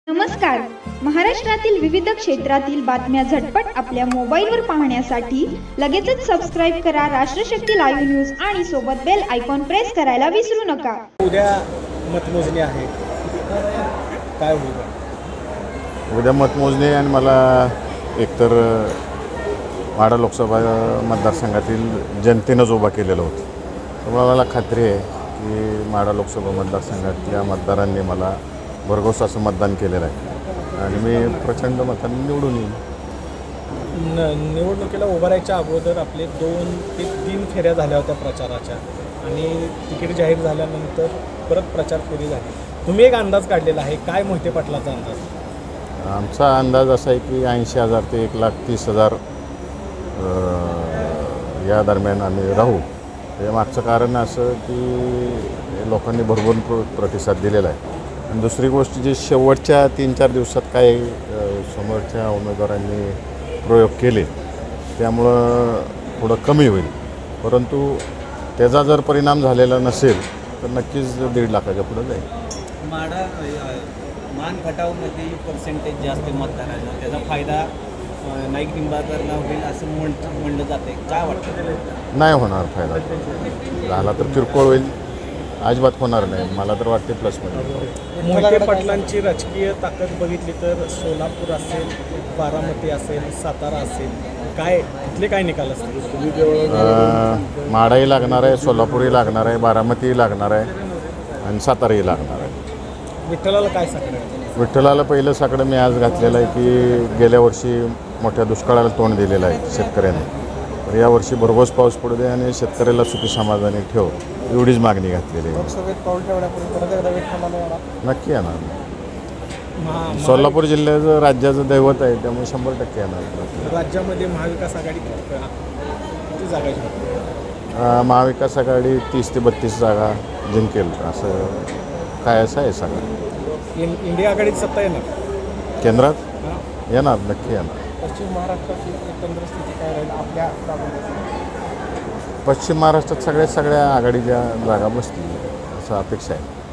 नमस्कार. महाराष्ट्रातील विविध क्षेत्रातील बातम्या झटपट आपल्या मोबाईलवर पाहण्यासाठी लगेचच सबस्क्राइब करा राष्ट्रशक्ती लाईव्ह न्यूज आणि सोबत बेल आयकॉन प्रेस करायला विसरू नका. उद्या मतमोजणी आहे, काय होईल? उद्या मतमोजणी आणि मला एकतर माढा लोकसभा मतदारसंघातील जनतेनंच उभा केलेलं होतं. त्यामुळे मला खात्री आहे की माढा लोकसभा मतदारसंघातल्या मतदारांनी मला भरघोस असं मतदान केलेलं आहे आणि मी प्रचंड मतांनी निवडून येईन. निवडणुकीला उभं राहायच्या अगोदर आपले 2 ते 3 फेऱ्या झाल्या होत्या प्रचाराच्या आणि तिकीट जाहीर झाल्यानंतर परत प्रचार फेरी झाली. तुम्ही एक अंदाज काढलेला आहे, काय मोहिते पाटलाचा अंदाज? आमचा अंदाज असा आहे की 80,000 ते 1,30,000 या दरम्यान आम्ही राहू. हे मागचं कारण असं की लोकांनी भरभरून प्रतिसाद दिलेला आहे. आणि दुसरी गोष्ट जी शेवटच्या 3-4 दिवसात काय समोरच्या उमेदवारांनी प्रयोग केले त्यामुळं थोडं कमी होईल, परंतु त्याचा जर परिणाम झालेला नसेल तर नक्कीच 1.5 लाखाच्या पुढे जाईल. माढा मान खटावमध्ये पर्सेंटेज जास्त मतदारांना, त्याचा फायदा नाईक निंबाळकरला होईल असं म्हणलं जाते. काय वाटतं? नाही होणार फायदा. झाला तर किरकोळ होईल, अजिबात होणार नाही. मला तर वाटते प्लसमध्ये. मोहिते पाटलांची राजकीय ताकद बघितली तर सोलापूर असेल, बारामती असेल, सातारा असेल, काय तिथले काय निकाल असतील? माढाही लागणार आहे, सोलापूरही लागणार आहे, बारामतीही लागणार आहे आणि साताराही लागणार आहे. विठ्ठलाला काय सांगणार? विठ्ठलाला पहिलं साकडं मी आज घातलेलं आहे की गेल्या वर्षी मोठ्या दुष्काळाला तोंड दिलेलं आहे शेतकऱ्यांनी. तर यावर्षी भरघोस पाऊस पडू दे आणि शेतकऱ्याला सुखी समाधानी ठेव, एवढीच मागणी घातलेली आहे. लोकसभेत पाऊल ठेवण्यापूर्वी परत एकदा विठ्ठलाला येणार? नक्की येणार. सोलापूर जिल्ह्याचं राज्याचं दैवत आहे, त्यामुळे 100% येणार. राज्यामध्ये महाविकास आघाडी किती जागा जिंकते? महाविकास आघाडी 30 ते 32 जागा जिंकेल असं काय असं आहे सगळं. इंडिया आघाडीत सत्ता येणार केंद्रात येणार, नक्की येणार. पश्चिम महाराष्ट्राची एकंदर स्थिती काय राहील आपल्या पश्चिम महाराष्ट्रात सगळ्या आघाडीच्या जागा बसतील असं अपेक्षा आहे.